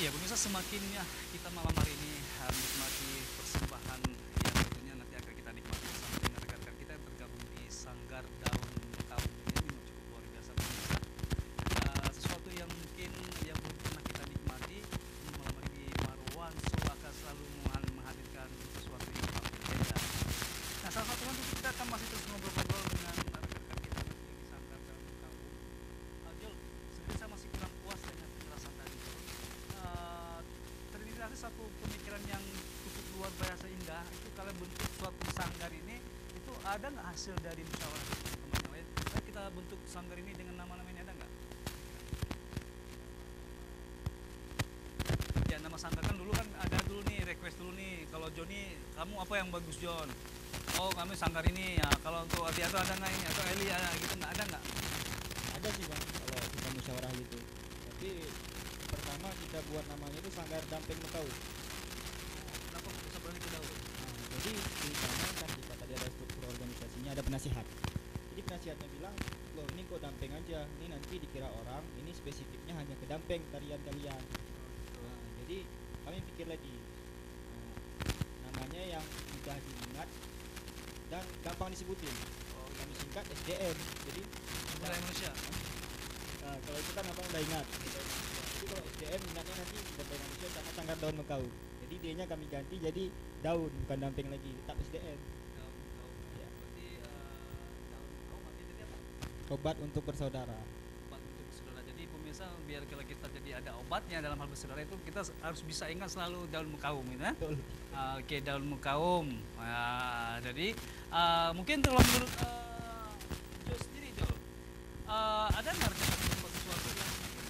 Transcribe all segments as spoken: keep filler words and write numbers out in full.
Iya, pemirsa semakin ya kita malam hari ini uh, menikmati persembahan yang tentunya nanti akan kita nikmati bersama dengan rekan-rekan kita yang tergabung di Sanggar Daun Tahun ini memang cukup luar biasa pemirsa. Uh, sesuatu yang mungkin yang belum pernah kita nikmati malam hari di Marwan Solo akan selalu mengha- menghadirkan sesuatu yang paling berbeda. Nah, salah satu nanti kita akan masih terus ngobrol-ngobrol dengan rekan-rekan kita nanti yang di Sanggar Daun Tahun. Uh, Jol, sebenarnya saya masih kurang puas dengan penjelasan tadi, Jol. Uh, terinspirasi satu pemikiran yang cukup luar biasa indah. Itu kalau bentuk suatu sanggar ini itu ada nggak hasil dari musyawarah teman-teman yang lain? Nah, kita bentuk sanggar ini dengan nama-namanya ada nggak? Ya nama sanggar kan dulu kan ada dulu nih request dulu nih. Kalau Joni kamu apa yang bagus Jon? Oh kami sanggar ini ya. Kalau untuk Adiato ada nggak ini atau Eli ada gitu nggak ada nggak? Ada sih bang kalau kita musyawarah gitu, tapi pertama kita buat namanya itu Sanggar Damping Mekau. Kenapa kok bisa berani ke Daud? Nah, jadi ceritanya kan kita tadi ada struktur organisasinya, ada penasihat. Jadi penasihatnya bilang, loh ini kok damping aja, ini nanti dikira orang ini spesifiknya hanya ke damping tarian kalian. Nah, jadi kami pikir lagi, nah, namanya yang mudah diingat dan gampang disebutin. Oh, Kami singkat S D M. Jadi Sumber Indonesia. nah, kalau itu kan abang udah ingat. Jadi kalau S D M ingatnya nanti Damping Indonesia sama Sanggar Daun Mekau. Jadi D-nya kami ganti jadi daun, bukan damping lagi, tetap S D M. Daun daun. Ya. Berarti eh, daun kau mati jadi apa? Obat untuk bersaudara. Obat untuk bersaudara. Jadi pemirsa biar kalau kita jadi ada obatnya dalam hal bersaudara itu kita harus bisa ingat selalu daun mekaum gitu ya. Betul. Ah, Oke, daun mekaum. Nah, jadi ah, mungkin kalau menurut uh, Jo sendiri Jo, ah, ada nggak rencana untuk membuat sesuatu yang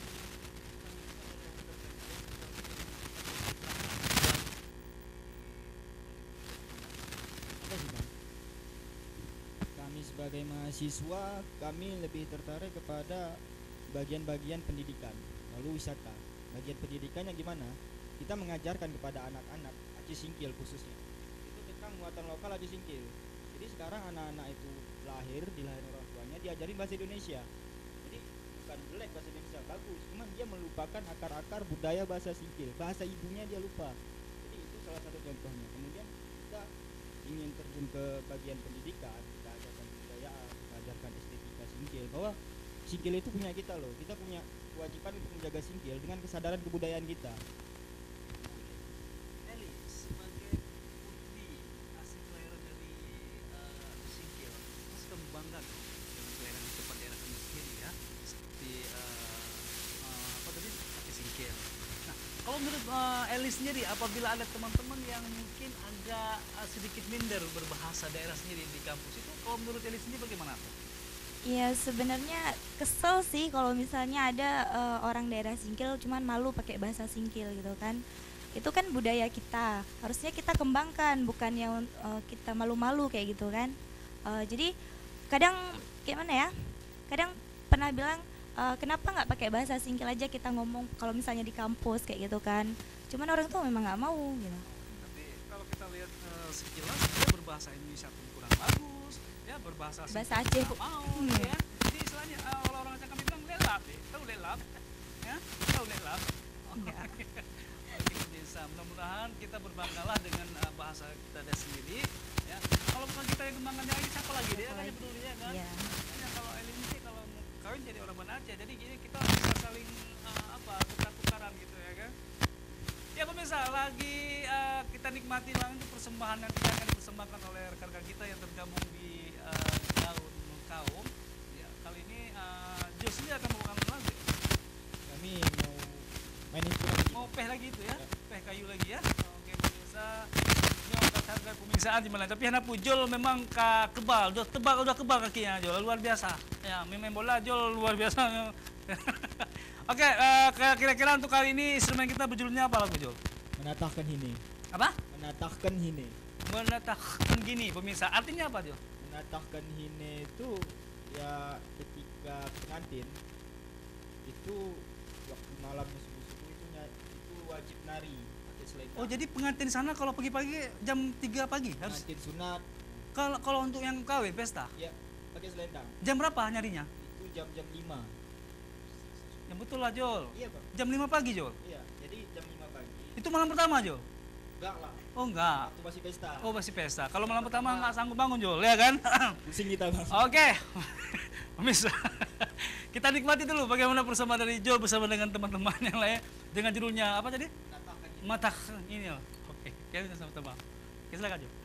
Apa sih bang? Kami sebagai mahasiswa, kami lebih tertarik kepada bagian-bagian pendidikan, lalu wisata. Bagian pendidikannya gimana? Kita mengajarkan kepada anak-anak Aceh Singkil khususnya itu tentang muatan lokal Aceh Singkil. Jadi sekarang anak-anak itu lahir, dilahirin orang tuanya diajarin bahasa Indonesia. Jadi bukan jelek bahasa Indonesia, bagus. Cuman dia melupakan akar-akar budaya bahasa Singkil, bahasa ibunya dia lupa. Jadi itu salah satu contohnya. Kemudian kita ingin terjun ke bagian pendidikan, kita ajarkan kebudayaan, kita ajarkan estetika Singkil, bahwa Singkil itu punya kita loh. Kita punya kewajiban untuk menjaga Singkil dengan kesadaran kebudayaan kita. Eli sebagai putri asli kelahiran dari uh, Singkil, masih kamu bangga dong dengan kelahiran di tempat daerah kamu sendiri ya, seperti uh, uh, apa tadi Aceh Singkil. Nah, kalau menurut uh, Eli sendiri, apabila ada teman-teman yang mungkin agak uh, sedikit minder berbahasa daerah sendiri di kampus itu, kalau menurut Eli sendiri bagaimana tuh? Iya sebenarnya kesel sih kalau misalnya ada eh, orang daerah Singkil cuman malu pakai bahasa Singkil gitu kan. Itu kan budaya kita, harusnya kita kembangkan bukan yang eh, kita malu-malu kayak gitu kan. Eh, jadi kadang gimana ya? Kadang pernah bilang eh, kenapa nggak pakai bahasa Singkil aja kita ngomong kalau misalnya di kampus kayak gitu kan. Cuman orang tuh memang nggak mau gitu. Tapi kalau kita lihat uh, sekilas dia berbahasa Indonesia pun kurang bagus, ya berbahasa Singkil Bahasa Aceh nggak mau, Hmm. ya. Jadi istilahnya uh, orang-orang Aceh kami bilang lelap, deh. Tahu lelap, ya? Tahu lelap. Enggak. Oke, bisa. Mudah-mudahan kita berbanggalah dengan uh, bahasa kita ada sendiri, ya. Kalau bukan kita yang kembangkan lagi, siapa lagi dia Siapa kan yang lagi? peduli ya kan? Iya. Makanya kalau Elin sih kalau mau kawin jadi orang Banda Aceh, jadi gini kita bisa saling uh, apa tukar-tukaran gitu ya kan? Ya pemirsa, lagi uh, kita nikmati langsung persembahan yang akan dipersembahkan oleh rekan-rekan kita yang tergabung di uh, Daun Mekaum. Ya, kali ini uh, Jos ini akan membawakan lagu. Kami mau main instrumen. Mau peh lagi itu ya? Ya. Peh kayu lagi ya? Oke pemirsa, ini obat harga pemiksaan di mana? Tapi anak Jol memang ka kebal, udah tebal, udah kebal kakinya Jol, luar biasa. Ya, main bola Jol luar biasa. Oke, uh, kira-kira untuk kali ini instrumen kita berjudulnya apa lagu Jol? Menatahkan hine. Apa? Menatahkan hine. Menetapkan gini pemirsa, artinya apa Jol? Menatahkan hine itu ya ketika pengantin itu waktu malamnya subuh-subuh itu ny- itu wajib nari pakai selendang. Oh jadi pengantin sana kalau pagi-pagi jam tiga pagi harus. pengantin sunat Kalau kalau untuk yang kawin pesta ya pakai selendang. jam berapa nyarinya? Itu jam-jam lima. Yang betul lah Jol. Iya, Bang. Jam lima pagi Jol. Iya, Jadi jam lima pagi. Itu malam pertama Jo? Enggak lah. Oh enggak. Waktu masih pesta. Oh masih pesta. Kalau malam pertama nggak sanggup bangun Jo, ya kan? Pusing kita bang. Oke, Pemirsa, kita nikmati dulu bagaimana bersama dari Jo bersama dengan teman-teman yang lain dengan judulnya apa tadi? Mata ini ya. Oke, kita sama-sama. Oke, silakan Jo.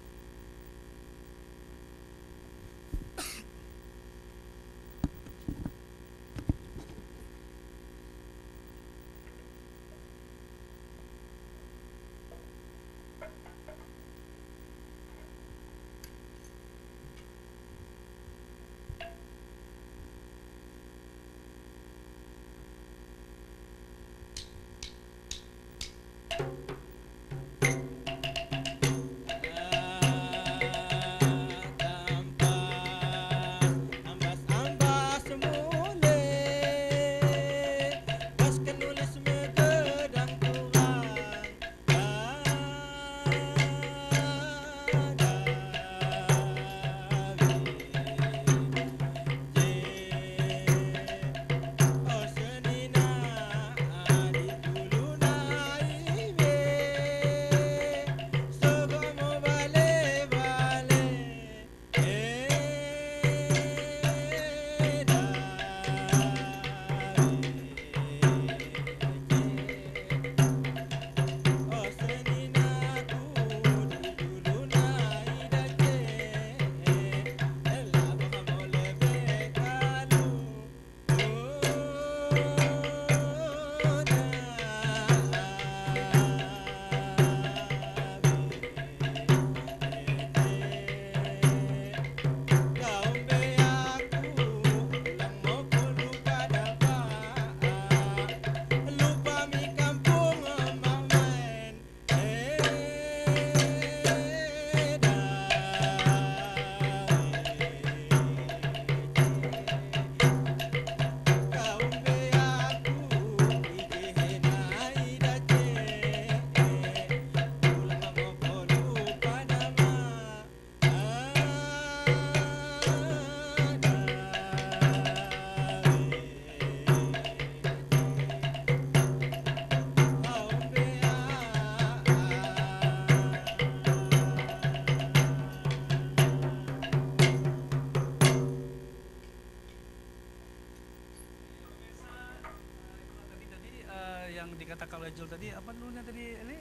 Dikatakan oleh Jul tadi apa dulunya tadi Eli?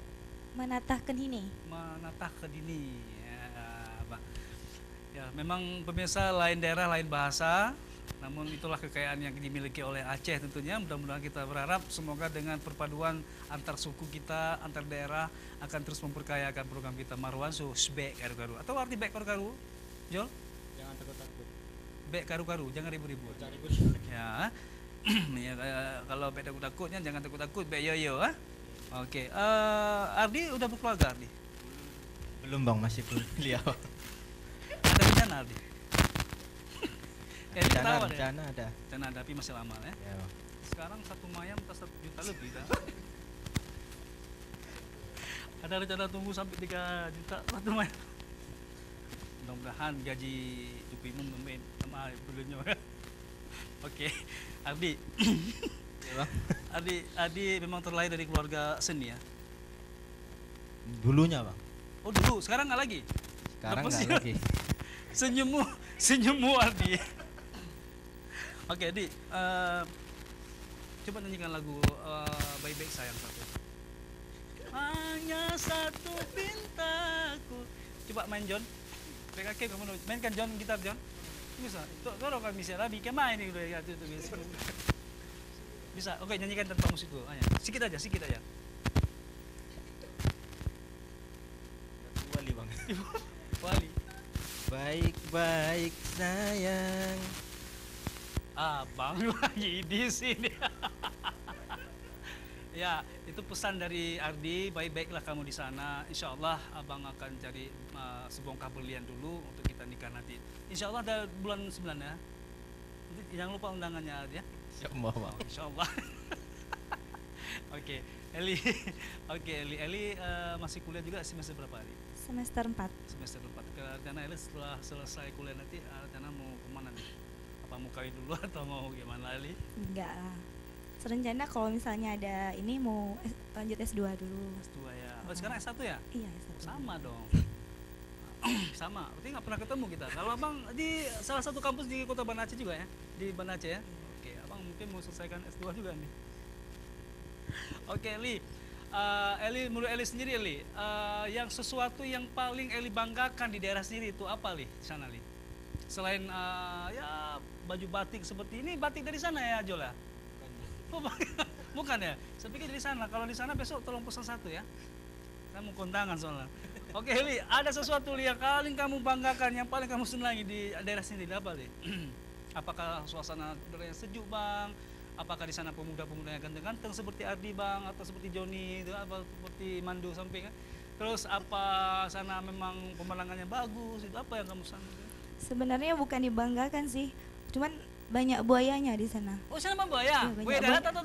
Menatahkan ini. Menatah ke dini ya, Pak. Ya, memang pemirsa lain daerah lain bahasa, namun itulah kekayaan yang dimiliki oleh Aceh tentunya. Mudah-mudahan kita berharap semoga dengan perpaduan antar suku kita, antar daerah akan terus memperkayakan program kita Marwan so bek karu-karu. Atau arti bek karu-karu? Jol? Jangan takut-takut. Bek karu-karu, jangan ribut-ribut. Jangan ribut. Ya. Ya, kalau bek takut-takutnya jangan takut-takut, bek yo-yo, ah. Oke, uh, Ardi udah berkeluarga Ardi? Belum bang, masih belum beliau. Ada rencana Ardi? Ya, ini Rencana, ketawa deh. rencana ada. Rencana ada, tapi masih lama ya. Ya, bang. Sekarang satu mayam tas satu juta lebih dah. Ada rencana tunggu sampai tiga juta satu mayam. Mudah-mudahan gaji Cupimun memben sama bulannya. Oke, Ardi. Ya, bang. Ardi, Ardi memang terlahir dari keluarga seni ya? Dulunya bang. Oh dulu, sekarang nggak lagi? Sekarang Lepas nggak ya? lagi. Senyummu, senyummu Ardi. Oke, Ardi, uh, coba nyanyikan lagu uh, Baik-Baik Sayang satu. Hanya satu pintaku. Coba main John. P K K kamu mainkan John, gitar John. Bisa. Tuh, kalau kami bisa rabi, kemana ini udah ya itu bisa. Bisa. Oke, nyanyikan tanpa musik dulu. Ayo. Sikit aja, sikit aja. Wali bang. Wali. Baik-baik sayang. Abang lagi di sini. Ya, itu pesan dari Ardi. Baik-baiklah kamu di sana. Insya Allah abang akan cari uh, sebongkah berlian dulu untuk kita nikah nanti. Insya Allah ada bulan sembilan ya. Nanti jangan lupa undangannya Ardi ya. Insya Allah bang. Oh, insya Allah. Oke, Eli. Oke, Eli. Eli uh, masih kuliah juga semester berapa Eli? Semester empat. Semester empat. Karena Eli setelah selesai kuliah nanti uh, rencana mau kemana nih? Apa mau kawin dulu atau mau gimana Eli? Enggak lah. serencana kalau misalnya ada ini mau S- lanjut S dua dulu. S dua ya. Oh, sekarang S satu ya? Iya, S satu. Sama dong. Sama, berarti nggak pernah ketemu kita. Kalau abang di salah satu kampus di kota Banda Aceh juga ya, di Banda Aceh ya. Oke, abang mungkin mau selesaikan S dua juga nih. Oke, Eli. Eh, Eli, menurut Eli sendiri, Eli, eh, yang sesuatu yang paling Eli banggakan di daerah sendiri itu apa, Li? Di sana, Li? Selain eh, ya baju batik seperti ini, batik dari sana ya, Jol ya? Oh, bukan ya? Saya pikir dari sana. Kalau di sana besok tolong pesan satu ya. Saya mau kondangan soalnya. Oke, Li, ada sesuatu Li yang paling kamu banggakan, yang paling kamu senangi di daerah sini, apa Li? Apakah suasana udara yang sejuk, Bang? Apakah di sana pemuda-pemuda yang ganteng-ganteng seperti Ardi, Bang, atau seperti Joni, itu apa seperti Mandu samping kan? Terus apa sana memang pemandangannya bagus? Itu apa yang kamu senangi? Sebenarnya bukan dibanggakan sih, cuman banyak buayanya di sana. Oh, sana Bang buaya? Iya, banyak Buaya darat buaya. atau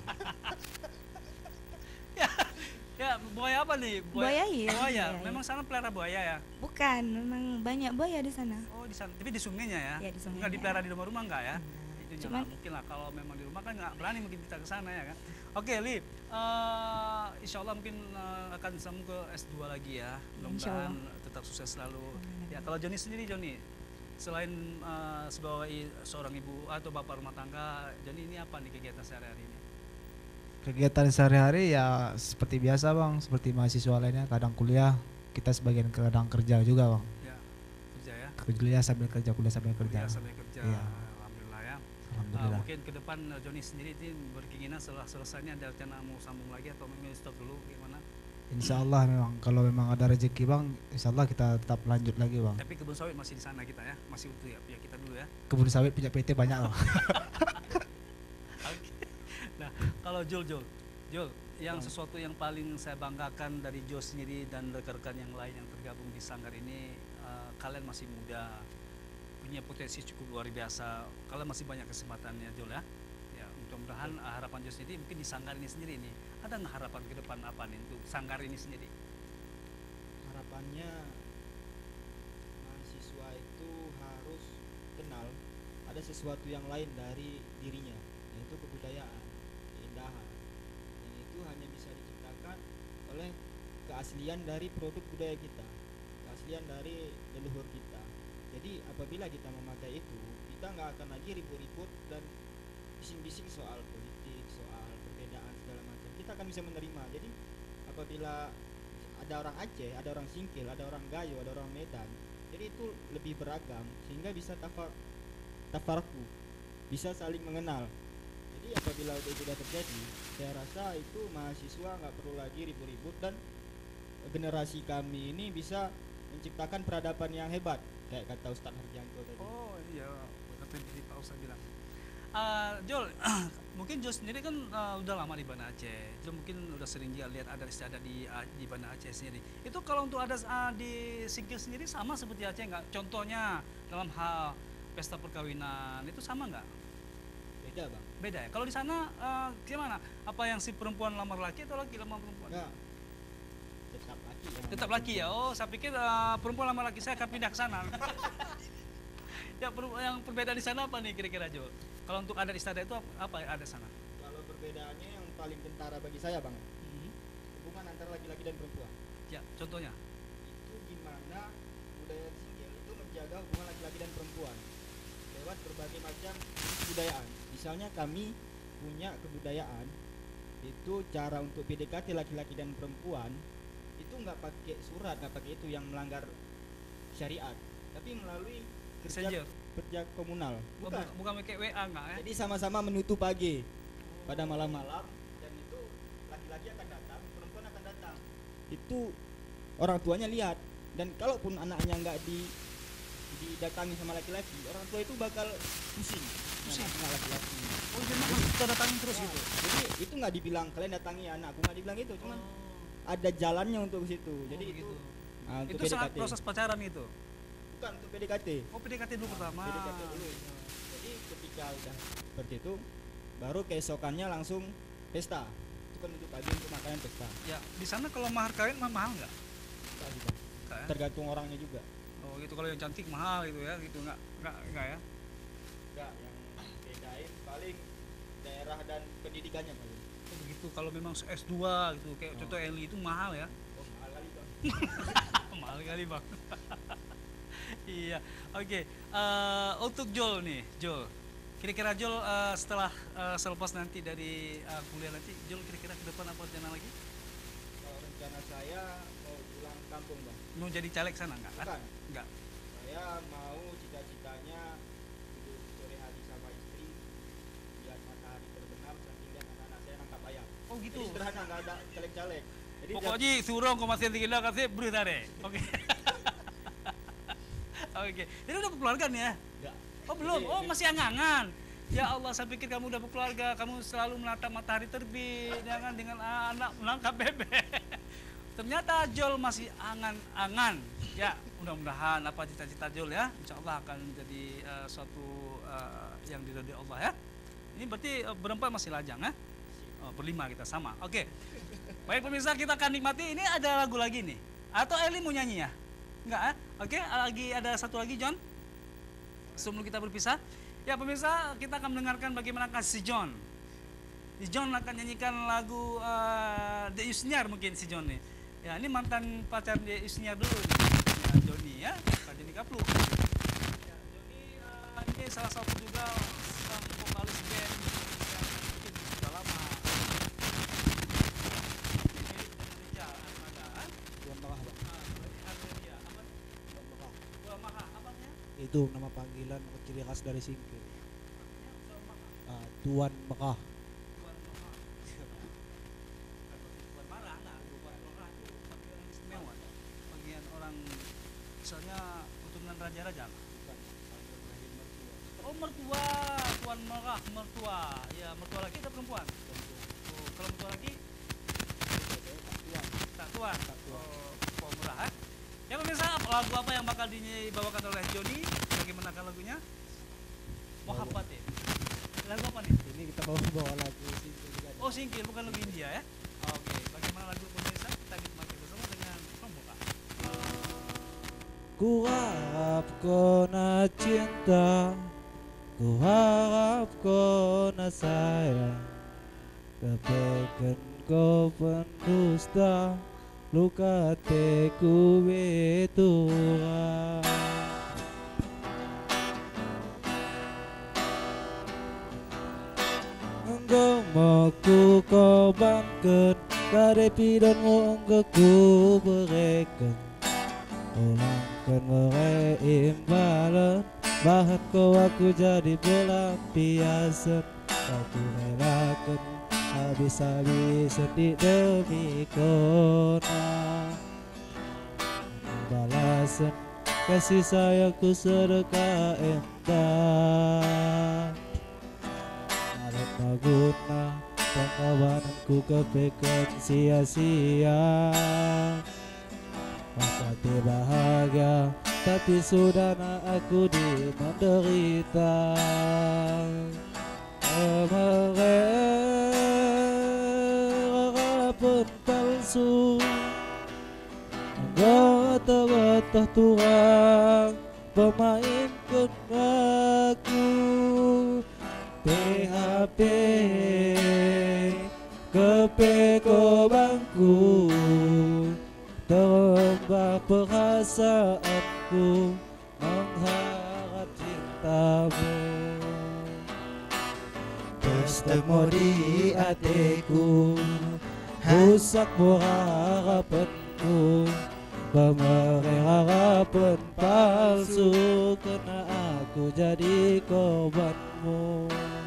ya, ya, buaya apa nih? Buaya, iya. Buaya. Buaya, Memang sana pelihara buaya ya? Bukan, memang banyak buaya di sana. Oh, di sana. Tapi di sungainya ya? Iya, di sungainya. Nggak dipelihara di rumah-rumah enggak ya? Enggak. Itu Cuman- nggak mungkin lah, kalau memang di rumah kan nggak berani mungkin kita ke sana ya kan. Oke, Li, eh, insya Allah mungkin eh, akan sambung ke S dua lagi ya. Insya Mudah-mudahan Allah. tetap sukses selalu. Amin. Ya, kalau Joni sendiri, Joni, selain eh, sebagai seorang ibu atau bapak rumah tangga, Joni ini apa nih kegiatan sehari-hari ini? Kegiatan sehari-hari ya seperti biasa bang, seperti mahasiswa lainnya, kadang kuliah, kita sebagian kadang kerja juga bang. Ya, kerja ya. Kuliah sambil kerja, kuliah sambil kerja. Kuliah sambil kerja. Iya. Alhamdulillah ya. Uh, Alhamdulillah. mungkin ke depan uh, Joni sendiri ini berkeinginan setelah selesainya ada rencana mau sambung lagi atau memang stop dulu gimana? Insya Allah memang kalau memang ada rezeki bang, insya Allah kita tetap lanjut lagi bang. Tapi kebun sawit masih di sana kita ya, masih utuh ya, ya kita dulu ya. Kebun sawit punya P T banyak bang. Oke. Nah, kalau Jul, Jul, Jul, yang sesuatu yang paling saya banggakan dari Jo sendiri dan rekan-rekan yang lain yang tergabung di Sanggar ini, uh, kalian masih muda, punya potensi cukup luar biasa. Kalian masih banyak kesempatannya, Jul ya. Ya, mudah-mudahan uh, harapan Jo sendiri mungkin di Sanggar ini sendiri nih, ada nggak harapan ke depan apa nih untuk Sanggar ini sendiri? Harapannya mahasiswa itu harus kenal ada sesuatu yang lain dari dirinya, yaitu kebudayaan, keindahan, yang itu hanya bisa diciptakan oleh keaslian dari produk budaya kita, keaslian dari leluhur kita. Jadi apabila kita memakai itu, kita nggak akan lagi ribut-ribut dan bising-bising soal politik, soal perbedaan segala macam. Kita akan bisa menerima. Jadi apabila ada orang Aceh, ada orang Singkil, ada orang Gayo, ada orang Medan, jadi itu lebih beragam sehingga bisa tafar tafarku, bisa saling mengenal. Jadi apabila itu sudah terjadi, saya rasa itu mahasiswa nggak perlu lagi ribut-ribut dan generasi kami ini bisa menciptakan peradaban yang hebat, kayak kata Ustadz Harjanto tadi. Oh iya, kata yang Pak Ustaz bilang. Uh, Jol, mungkin Jol sendiri kan uh, udah lama di Banda Aceh. Jol mungkin udah sering juga lihat ada istiadat di uh, di Banda Aceh sendiri. Itu kalau untuk ada uh, di Singkil sendiri sama seperti Aceh nggak? Contohnya dalam hal pesta perkawinan itu sama nggak? Beda bang. Beda ya. Kalau di sana uh, gimana? Apa yang si perempuan lamar laki atau laki lamar perempuan? Enggak. Tetap laki. yang Tetap namanya laki ya. Oh, saya pikir uh, perempuan lamar laki, saya akan pindah ke sana. Ya, per- yang perbedaan di sana apa nih kira-kira Jo? Kalau untuk adat istiadat itu apa, apa ada sana? Kalau perbedaannya yang paling kentara bagi saya bang, hubungan antara laki-laki dan perempuan. Ya, contohnya. Itu gimana budaya Singkil itu menjaga hubungan laki-laki dan perempuan lewat berbagai macam kebudayaan. Misalnya kami punya kebudayaan itu cara untuk P D K T laki-laki dan perempuan itu nggak pakai surat, nggak pakai itu yang melanggar syariat, tapi melalui kerja, Messenger. kerja komunal. Oh, Bukan. bukan, bukan pakai W A enggak ya? Jadi sama-sama menutup pagi pada malam-malam, dan itu laki-laki akan datang, perempuan akan datang. Itu orang tuanya lihat, dan kalaupun anaknya nggak di didatangi sama laki-laki, orang tua itu bakal pusing. Pusing? Anak laki-laki. Oh, jadi memang kita datangin terus Nah, gitu. Jadi itu nggak dibilang kalian datangi anakku, nggak dibilang itu, cuman Oh, ada jalannya untuk ke situ. Jadi oh, itu begitu. ah, untuk Itu saat P D K T. proses pacaran itu. Bukan untuk P D K T. Oh, P D K T dulu pertama. P D K T dulu. Jadi ketika udah seperti itu, baru keesokannya langsung pesta. Itu kan untuk pagi untuk makanan pesta. Ya, di sana kalau mahar kawin mah mahal nggak? Enggak sih, Bang. Nggak ya? Tergantung orangnya juga. Oh, gitu. Kalau yang cantik mahal gitu ya, gitu nggak nggak nggak ya? Enggak, yang bedain paling daerah dan pendidikannya Pak. Oh, begitu. Kalau memang S dua gitu kayak contoh Eli itu mahal ya. Oh, mahal kali Bang. Mahal kali bang. Iya, oke. Eh, untuk Jol nih, Jol. Kira-kira Jol eh, setelah eh, selepas nanti dari eh, kuliah nanti, Jol kira-kira ke depan apa rencana lagi? Kalau rencana saya mau pulang kampung Bang. Mau jadi caleg sana nggak? kan? Bukan. Nggak. Saya mau cita-citanya hidup sore hari sama istri, lihat matahari terbenam sambil lihat anak-anak saya nangkap ayam. Oh gitu. Jadi sederhana, nggak ada caleg-caleg. Jadi Pokoknya surong kau masih tinggi dah kasih beri tare. Oke. Oke. Jadi udah berkeluarga nih ya? Nggak. Oh belum. Jadi- Oh masih angangan. Ya Allah, saya pikir kamu udah berkeluarga, kamu selalu menatap matahari terbit, ya kan, dengan anak menangkap bebek. Ternyata Jol masih angan-angan. Ya, mudah-mudahan apa cita-cita Jol ya, insya Allah akan menjadi uh, suatu uh, yang diridhoi Allah ya. Ini berarti uh, berempat masih lajang ya? Oh, berlima kita sama. Oke. Baik pemirsa, kita akan nikmati. Ini ada lagu lagi nih. Atau Eli mau nyanyi ya? Enggak ya? Oke, lagi ada satu lagi John. Sebelum kita berpisah. Ya pemirsa, kita akan mendengarkan bagaimanakah si John. Si John akan nyanyikan lagu uh, The Yusniar mungkin si John nih. Ya, ini mantan pacar The Yusniar dulu nih. Ya, Johnny ya, Pak Johnny Kaplu. Ya, Johnny uh, ini salah satu juga sang vokalis band yang mungkin sudah lama. Ini Indonesia ada, kan? Tuan Mekah Bang. Ah, berarti Armenia. Apa? Tuan Mekah. Tuan Maha, apanya? Itu nama panggilan ciri khas dari Singkil. Artinya Tuan Maha. Ah, Tuan Mekah. Tuan Maha. Tuan Marah enggak? Tuan Maha itu panggilan istimewa. Bagian orang misalnya keturunan raja-raja. Bukan, panggilan lahir mertua. Oh mertua, Tuan Marah, mertua. Ya mertua laki atau perempuan? Oh, kalau mertua laki Tuan. tak tuan. Tak tuan. Oh, Tuan Murah. Eh? Ya pemirsa, lagu apa yang bakal dibawakan oleh Joni? Bagaimana lagunya? Mohabbat ya. Lagu apa nih? Ini kita bawa bawa lagu Singkil juga. Oh singkil, bukan lagu India ya? Oke, bagaimana lagu pemirsa? Kita nikmati bersama dengan Pembuka. Ku harap kau na cinta, ku harap kau na sayang, tapi kau pendusta, luka hatiku betura. Engkau mau ku korbankan, dari pidonmu engkau ku berikan. Ulangkan merai imbalan, bahan kau aku jadi pelampiasan. Kau ku relakan habis-habisan di demi kona. Balasan kasih sayangku sedekah endah. Alat maguna pengorbananku kepikir sia-sia. Hati bahagia, tapi sudah nak aku di menderita. Harapan palsu, engkau terbata Tuhan pemainkan aku. P H P kepeko bangku, terombak perasaanku mengharap cintamu. Terus temu di hatiku, rusak harapanku, pemeri harapan palsu, karena aku jadi korbanmu.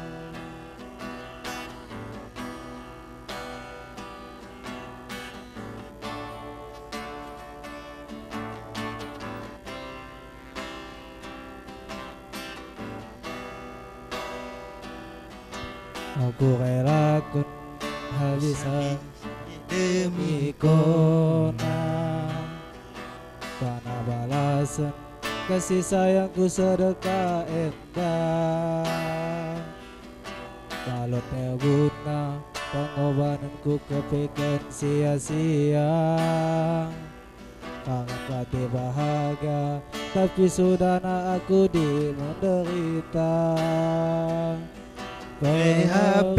Aku relakan habis demi kona, karena balasan kasih sayangku sedekah endah. Kalau terguna pengorbananku kepikir sia-sia. Kangen hati bahagia, tapi sudah nak aku di menderita. P H P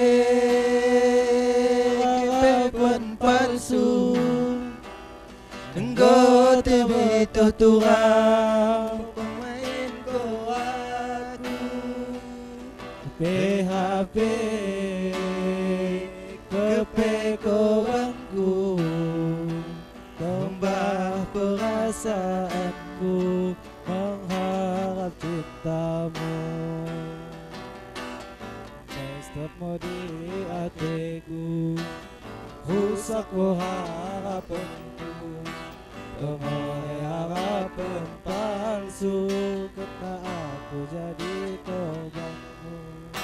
harapan palsu Engkau tebito turang pemain ko aku P H P kepekoanku Tambah perasaanku mengharap cintamu Stopmu di hatiku Rusak harapanku Pemain harapan palsu Karena aku jadi korbanmu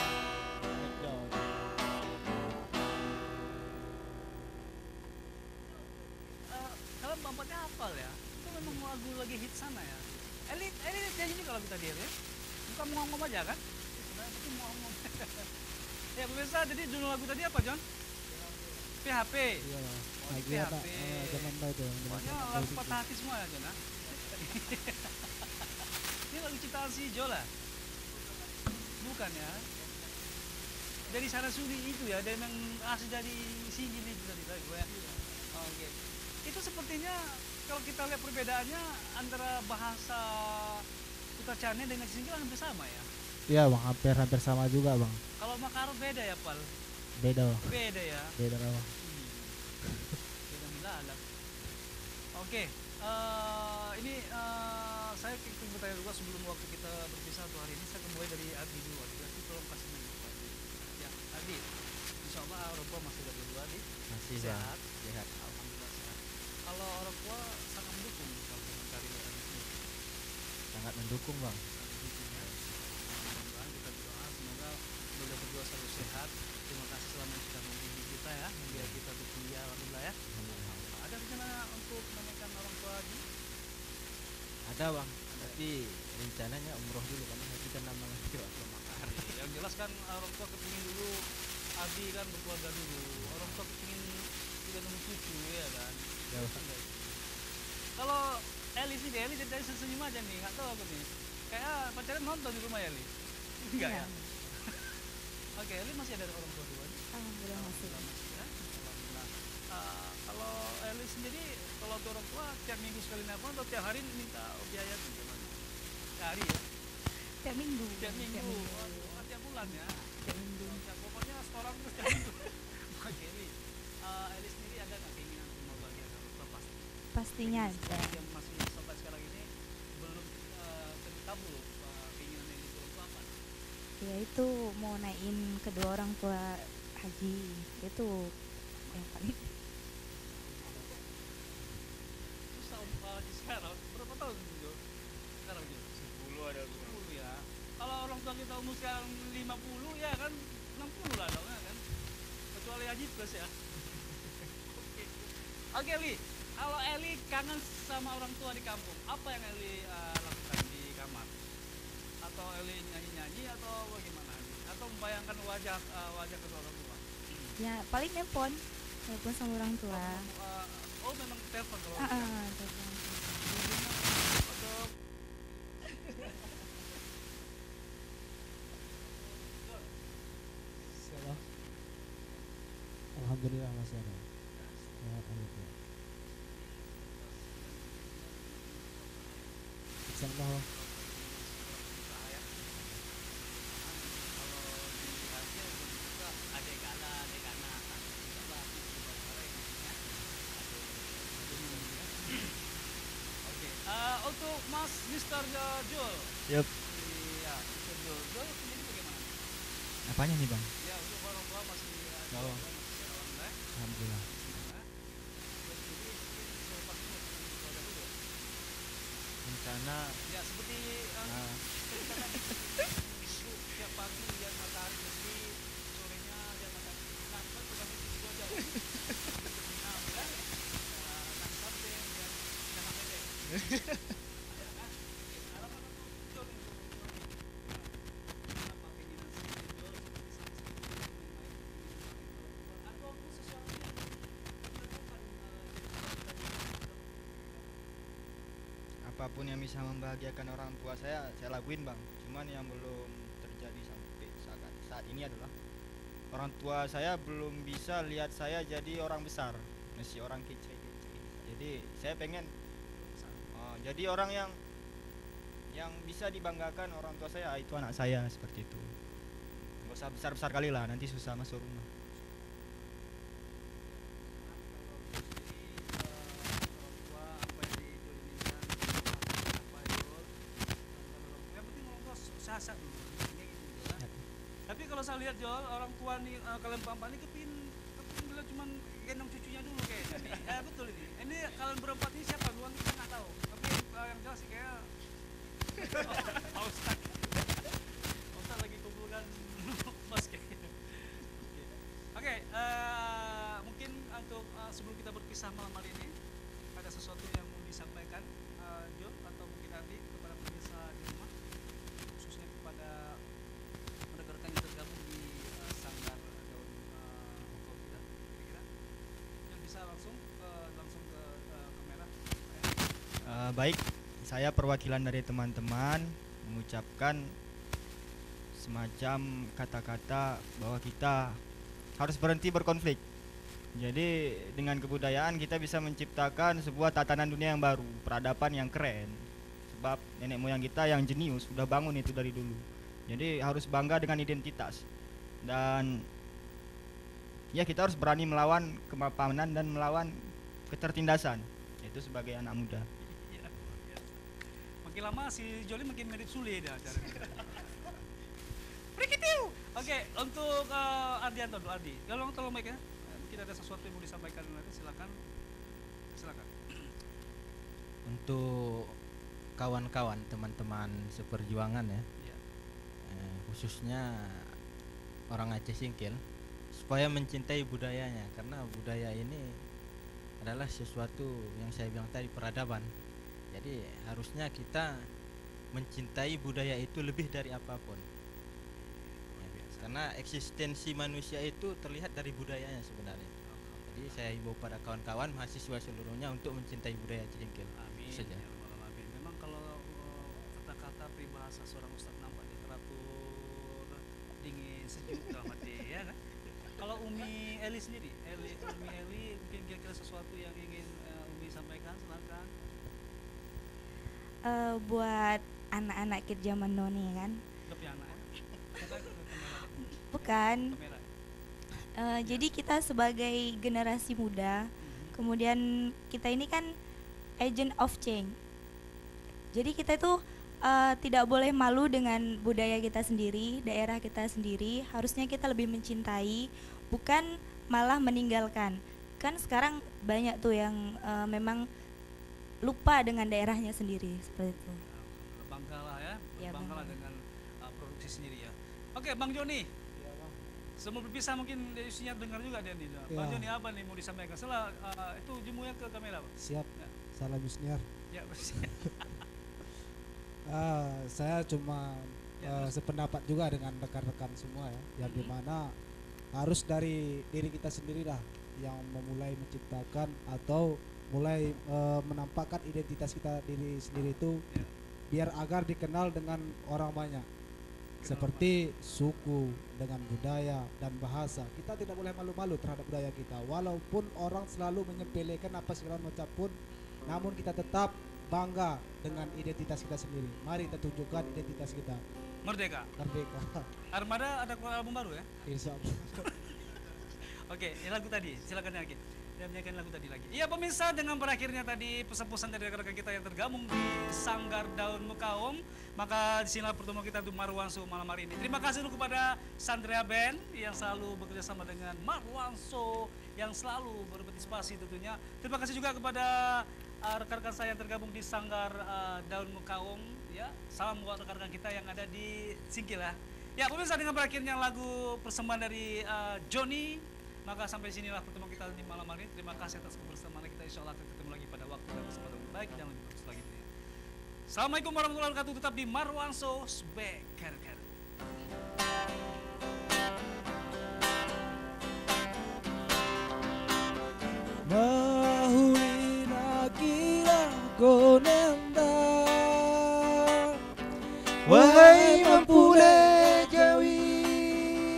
Eh, Kalian bampatnya hafal ya? Itu memang lagu lagi hit sana ya. Eli, Eli nyanyi ini kalau kita dia ya. Bukan ngomong aja kan? Sebenarnya itu ngomong. Ya pemirsa, jadi judul lagu tadi apa John? P H P. Iya lah Oh, lagi P H anak P. eh, zaman now tuh Pokoknya lagu patah hati semua ya John. ah. Ini lagu ciptaan si Jola. Bukan ya? Dari sana suni itu ya, dari yang asli dari sini itu tadi lagu ya. Oh, Oke. Itu sepertinya kalau kita lihat perbedaannya antara bahasa Sukacane dengan Singkil hampir sama ya. Iya bang, hampir hampir sama juga bang. Kalau Makaru beda ya Pal. Beda bang, Beda ya. beda lah bang. Beda milalap. Oke, eh, ini eh, saya ingin bertanya juga sebelum waktu kita berpisah untuk hari ini. Saya akan mulai dari Adi dulu. Adi, Adi tolong kasih nama Pak Adi. Ya, Adi. Insya Allah orang tua masih ada dua Adi. masih Sehat. sehat Alhamdulillah sehat. Kalau orang tua sangat mendukung kalau dengan karir Adi ini. sangat mendukung bang Sangat mendukung ya. Mudah-mudahan kita berdoa semoga beliau berdua selalu sehat. Terima kasih selama ini sudah mendidik kita ya, membiayai kita untuk kuliah. Alhamdulillah ya. Ada rencana untuk menaikkan orang tua Adi? ada bang tapi rencananya umroh dulu kan nanti kan nama lagi waktu makar Yang jelas kan orang tua kepingin dulu Adi kan berkeluarga dulu, orang tua kepingin juga nemu cucu ya kan. Ya. Kan guys. Kalau Eli sih, Eli dari senyum aja nih, nggak tahu aku nih. Kayak pacarnya nonton di rumah Eli. Enggak ya? Oke, Eli masih ada orang tua dua nih. Alhamdulillah masih. Alhamdulillah masih ya. Alhamdulillah. Ah, kalau Eli sendiri, kalau untuk orang tua tiap minggu sekali nelpon atau tiap hari minta biaya itu gimana? Tiap hari ya? Tiap minggu. Tiap minggu, Waduh, tiap bulan ya? Tiap minggu. Ya, pokoknya setoran terus tiap minggu. Oke, Eli. Ah, Eli sendiri ada nggak keinginan untuk mau bagian orang tua pasti? Pastinya Keinginan ada. Yang masih sampai sekarang ini belum uh, tabu uh, keinginan Eli itu untuk apa? Yaitu mau naikin kedua orang tua haji. Itu yang paling. Susah untuk haji sekarang. Berapa tahun Jo? Sekarang Jo? sepuluh ada sepuluh ya. Kalau orang tua kita umur sekarang lima puluh ya kan enam puluh lah dong ya kan. Kecuali haji plus ya. Oke. Oke Eli, kalau Eli kangen sama orang tua di kampung, apa yang Eli uh, lakukan di kamar? Atau Eli nyanyi-nyanyi atau bagaimana? Atau membayangkan wajah uh, wajah kedua orang tua? Ya paling nelpon. Nelpon sama orang tua. Uh, oh memang telepon kalau Ah, kan? ah, telepon. Atau Salah. Alhamdulillah masih ada sehat alhamdulillah insyaallah Uh, untuk Mas Mister Jul. Yup. Iya, Mister Jul. Jul sendiri bagaimana? Apanya nih bang? Ya, untuk orang tua masih uh, Oh. masih secara online. Alhamdulillah. Nah, Jul sendiri selepas ini mau ketemu keluarga dulu. Rencana Ya, seperti uh, nah, kita kan ibu tiap pagi lihat matahari terbit, sorenya lihat matahari terbenam, kan tukang itu juga jauh. Terbenam kan? Uh, nah, sampai lihat jangka pendek. Ada kan? Harapan aku Jul yang untuk ini. Apa keinginan si Jul seperti saat seperti itu main-main atau sesuatu yang dilakukan apapun yang bisa membahagiakan orang tua saya saya lakuin bang. Cuman yang belum terjadi sampai saat saat ini adalah orang tua saya belum bisa lihat saya jadi orang besar, masih orang kecil. Jadi saya pengen uh, jadi orang yang yang bisa dibanggakan orang tua saya, itu anak saya seperti itu. Nggak usah besar-besar kali lah, nanti susah masuk rumah. Tapi kalau saya lihat Jol, orang tua nih uh, kalian berempat ini kepin kepin bila cuman gendong cucunya dulu kayaknya nih. Eh betul ini. Ini kalian berempat ini siapa duluan kita nggak tahu. Tapi uh, yang jelas sih kayak Pak Ustaz. Pak Ustaz lagi kumpulkan mas kayaknya. Oke, Oke, uh, mungkin untuk uh, sebelum kita berpisah malam hari ini ada sesuatu yang mau disampaikan uh, Jol atau mungkin Adi kepada pemirsa di rumah, khususnya kepada rekan-rekan yang tergabung di uh, Sanggar Daun uh, Mukau kita, kira-kira yang bisa langsung uh, langsung ke uh, kamera. Uh, baik, saya perwakilan dari teman-teman mengucapkan semacam kata-kata bahwa kita harus berhenti berkonflik. Jadi dengan kebudayaan kita bisa menciptakan sebuah tatanan dunia yang baru, peradaban yang keren. Sebab nenek moyang kita yang jenius sudah bangun itu dari dulu. Jadi harus bangga dengan identitas. Dan ya kita harus berani melawan kemapanan dan melawan ketertindasan. Itu sebagai anak muda. Ya, ya. Makin lama si Joli makin mirip Sule dah cara dia. Begitu. Oke, untuk uh, Ardianto dulu, Ardi. Tolong tolong mic ya. Mungkin ada sesuatu yang mau disampaikan nanti, silakan. Silakan. Untuk kawan-kawan, teman-teman seperjuangan ya, Ya. eh, khususnya orang Aceh Singkil, supaya mencintai budayanya, karena budaya ini adalah sesuatu yang saya bilang tadi, peradaban. Jadi harusnya kita mencintai budaya itu lebih dari apapun. Karena eksistensi manusia itu terlihat dari budayanya sebenarnya. Jadi saya himbau pada kawan-kawan mahasiswa seluruhnya untuk mencintai budaya Aceh Singkil. Amin. Itu saja. Ya Rabbal Alamin. Memang kalau uh, kata-kata peribahasa seorang ustaz nampaknya teratur, dingin, sejuk dalam hati ya kan. Kalau Umi Eli sendiri, Eli, Umi Eli mungkin kira-kira sesuatu yang ingin uh, Umi sampaikan, silakan. Eh, buat anak-anak kid zaman now nih kan, Udah punya anak ya? Silakan ke kamera. bukan. Kamera. Eh, jadi kita sebagai generasi muda, kemudian kita ini kan agent of change. Jadi kita itu eh, tidak boleh malu dengan budaya kita sendiri, daerah kita sendiri. Harusnya kita lebih mencintai, bukan malah meninggalkan. Kan sekarang banyak tuh yang eh, memang lupa dengan daerahnya sendiri seperti itu. Alhamdulillah, banggalah ya, Ya, banggalah bangga. dengan uh, produksi sendiri ya. Oke, Bang Joni. Sebelum berpisah mungkin isinya dengar juga dia nih. Bang Ya. Joni apa nih mau disampaikan? Setelah uh, itu jumuhnya ke kamera, Bang. Siap. Ya. Salam Yusniar. Ya, Ah, saya cuma Ya, eh, terus. sependapat juga dengan rekan-rekan semua ya, yang Mhm. dimana harus dari diri kita sendirilah yang memulai menciptakan atau mulai eh, menampakkan identitas kita diri sendiri itu Ya. biar agar dikenal dengan orang banyak. Kenal Seperti suku, dengan budaya dan bahasa. Kita tidak boleh malu-malu terhadap budaya kita. Walaupun orang selalu menyepelekan apa segala macam pun, namun kita tetap bangga dengan identitas kita sendiri. Mari kita tunjukkan identitas kita. Merdeka. Merdeka. Armada ada keluar album baru ya? Insya Allah. Oke, ini lagu tadi, silakan lagi. Dia menyanyikan lagu tadi lagi. Iya pemirsa, dengan berakhirnya tadi pesan-pesan dari rekan-rekan kita yang tergabung di Sanggar Daun Mukaum, maka disinilah pertemuan kita untuk Marwanso malam hari ini. Terima kasih dulu kepada Sandria Band yang selalu bekerja sama dengan Marwanso yang selalu berpartisipasi tentunya. Terima kasih juga kepada uh, rekan-rekan saya yang tergabung di Sanggar uh, Daun Mukaum. Ya, salam buat rekan-rekan kita yang ada di Singkil ya. Ya pemirsa, dengan berakhirnya lagu persembahan dari uh, Joni, maka sampai sinilah pertemuan kita di malam hari ini. Terima kasih atas kebersamaan kita. Insya Allah akan ketemu lagi pada waktu dan kesempatan yang baik dan lebih bagus lagi. Assalamualaikum warahmatullahi wabarakatuh. Tetap di Marwanso Speaker. Mahulina kila konenda, wahai mempule jawi,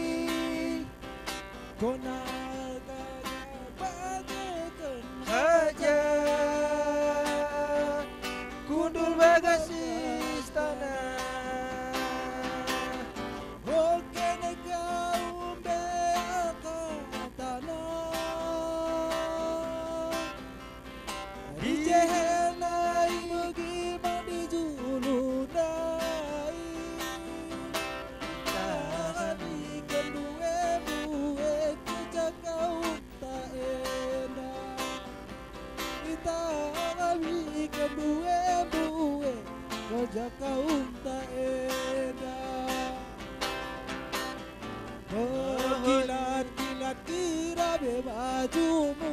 Embue-embue Raja kaunta edah Berkilat-kilat kirabe bajumu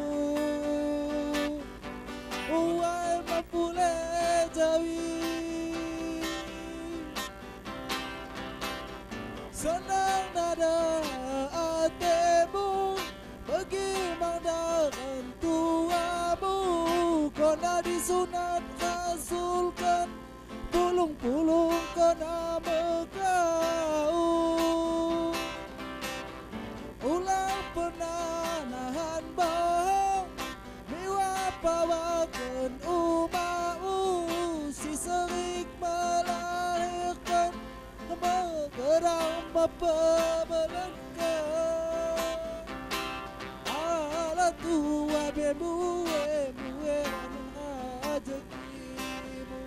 Uai mapule jawi Senang nada atemu Bagaimana tuamu Kona disunat rasulkan Pulung-pulung kena megau Ulang pernah nahan bahang Miwa pawakan umau Si serik melahirkan Menggerang bapa melengkap Ala tua bemue mue mengajakimu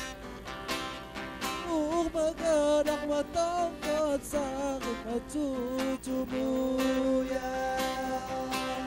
Uh mengerang matangkat sakit cucumu ya